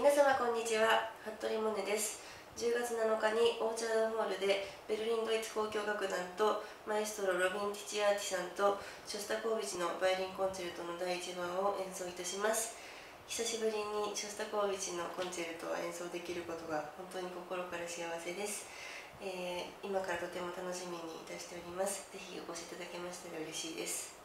皆様こんにちは、服部萌音です。10月7日にオーチャードホールでベルリンドイツ交響楽団とマエストロロビン・ティチアーティさんとショスタコービチのバイオリンコンチェルトの第1番を演奏いたします。久しぶりにショスタコービチのコンチェルトを演奏できることが本当に心から幸せです。今からとても楽しみにいたしております。ぜひお越しいただけましたら嬉しいです。